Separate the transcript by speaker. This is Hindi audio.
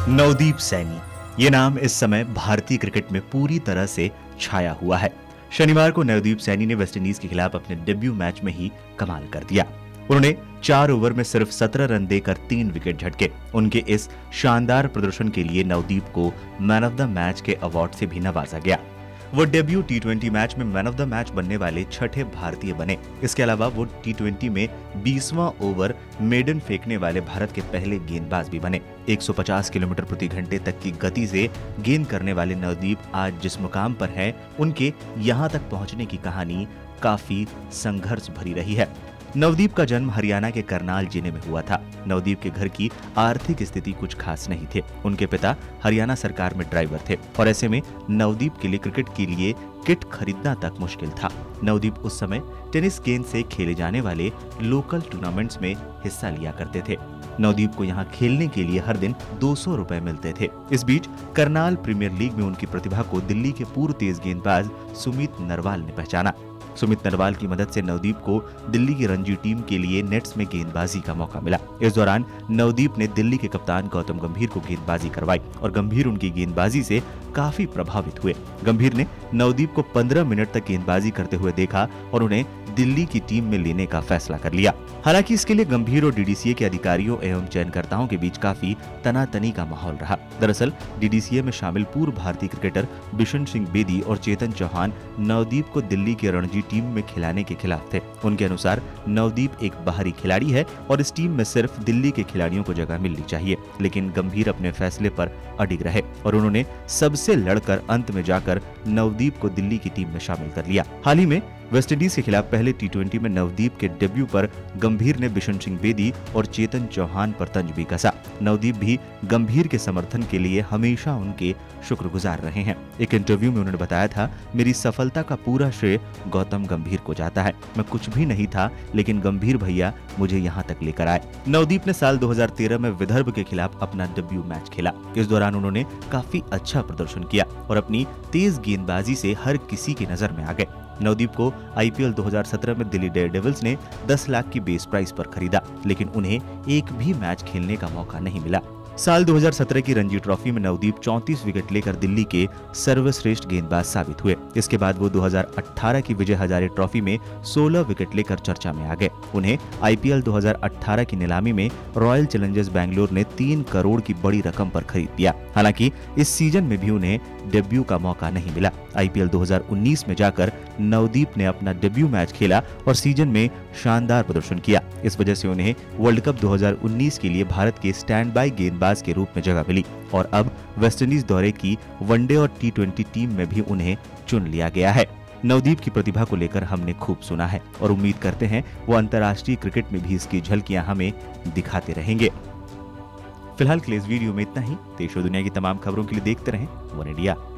Speaker 1: नवदीप सैनी, ये नाम इस समय भारतीय क्रिकेट में पूरी तरह से छाया हुआ है। शनिवार को नवदीप सैनी ने वेस्टइंडीज के खिलाफ अपने डेब्यू मैच में ही कमाल कर दिया। उन्होंने 4 ओवर में सिर्फ 17 रन देकर 3 विकेट झटके। उनके इस शानदार प्रदर्शन के लिए नवदीप को मैन ऑफ द मैच के अवार्ड से भी नवाजा गया। वो डेब्यू टी20 मैच में मैन ऑफ द मैच बनने वाले छठे भारतीय बने। इसके अलावा वो टी20 में 20वां ओवर मेडन फेंकने वाले भारत के पहले गेंदबाज भी बने। 150 किलोमीटर प्रति घंटे तक की गति से गेंद करने वाले नवदीप आज जिस मुकाम पर है, उनके यहाँ तक पहुँचने की कहानी काफी संघर्ष भरी रही है। नवदीप का जन्म हरियाणा के करनाल जिले में हुआ था। नवदीप के घर की आर्थिक स्थिति कुछ खास नहीं थे। उनके पिता हरियाणा सरकार में ड्राइवर थे और ऐसे में नवदीप के लिए क्रिकेट के लिए किट खरीदना तक मुश्किल था। नवदीप उस समय टेनिस गेंद से खेले जाने वाले लोकल टूर्नामेंट्स में हिस्सा लिया करते थे। नवदीप को यहाँ खेलने के लिए हर दिन 200 रुपए मिलते थे। इस बीच करनाल प्रीमियर लीग में उनकी प्रतिभा को दिल्ली के पूर्व तेज गेंदबाज सुमित नरवाल ने पहचाना। सुमित नरवाल की मदद से नवदीप को दिल्ली की रणजी टीम के लिए नेट्स में गेंदबाजी का मौका मिला। इस दौरान नवदीप ने दिल्ली के कप्तान गौतम गंभीर को गेंदबाजी करवाई और गंभीर उनकी गेंदबाजी से काफी प्रभावित हुए। गंभीर ने नवदीप को 15 मिनट तक गेंदबाजी करते हुए देखा और उन्हें दिल्ली की टीम में लेने का फैसला कर लिया। हालांकि इसके लिए गंभीर और डीडीसीए के अधिकारियों एवं चयनकर्ताओं के बीच काफी तनातनी का माहौल रहा। दरअसल डीडीसीए में शामिल पूर्व भारतीय क्रिकेटर बिशन सिंह बेदी और चेतन चौहान नवदीप को दिल्ली की रणजी टीम में खिलाने के खिलाफ थे। उनके अनुसार नवदीप एक बाहरी खिलाड़ी है और इस टीम में सिर्फ दिल्ली के खिलाड़ियों को जगह मिलनी चाहिए। लेकिन गंभीर अपने फैसले पर अडिग रहे और उन्होंने सबसे लड़कर अंत में जाकर नवदीप को दिल्ली की टीम में शामिल कर लिया। हाल ही में वेस्टइंडीज के खिलाफ पहले टी20 में नवदीप के डेब्यू पर गंभीर ने बिशन सिंह बेदी और चेतन चौहान पर तंज भी कसा। नवदीप भी गंभीर के समर्थन के लिए हमेशा उनके शुक्रगुजार रहे हैं। एक इंटरव्यू में उन्होंने बताया था, मेरी सफलता का पूरा श्रेय गौतम गंभीर को जाता है। मैं कुछ भी नहीं था, लेकिन गंभीर भैया मुझे यहाँ तक लेकर आए। नवदीप ने साल 2013 में विदर्भ के खिलाफ अपना डेब्यू मैच खेला। इस दौरान उन्होंने काफी अच्छा प्रदर्शन किया और अपनी तेज गेंदबाजी से हर किसी की नजर में आ गए। नवदीप को आईपीएल 2017 में दिल्ली डेयरडेविल्स ने 10 लाख की बेस प्राइस पर खरीदा, लेकिन उन्हें एक भी मैच खेलने का मौका नहीं मिला। साल 2017 की रणजी ट्रॉफी में नवदीप 34 विकेट लेकर दिल्ली के सर्वश्रेष्ठ गेंदबाज साबित हुए। इसके बाद वो 2018 की विजय हजारे ट्रॉफी में 16 विकेट लेकर चर्चा में आ गए। उन्हें आईपीएल 2018 की नीलामी में रॉयल चैलेंजर्स बैंगलोर ने 3 करोड़ की बड़ी रकम पर खरीद दिया। हालांकि इस सीजन में भी उन्हें डेब्यू का मौका नहीं मिला। आईपीएल 2019 में जाकर नवदीप ने अपना डेब्यू मैच खेला और सीजन में शानदार प्रदर्शन किया। इस वजह से उन्हें वर्ल्ड कप 2019 के लिए भारत के स्टैंड बाय गेंदबाज के रूप में जगह मिली और अब वेस्टइंडीज दौरे की वनडे और टी20 टीम में भी उन्हें चुन लिया गया है। नवदीप की प्रतिभा को लेकर हमने खूब सुना है और उम्मीद करते हैं वो अंतर्राष्ट्रीय क्रिकेट में भी इसकी झलकियां हमें दिखाते रहेंगे। फिलहाल के लिए इस वीडियो में इतना ही। देश और दुनिया की तमाम खबरों के लिए देखते रहें वन इंडिया।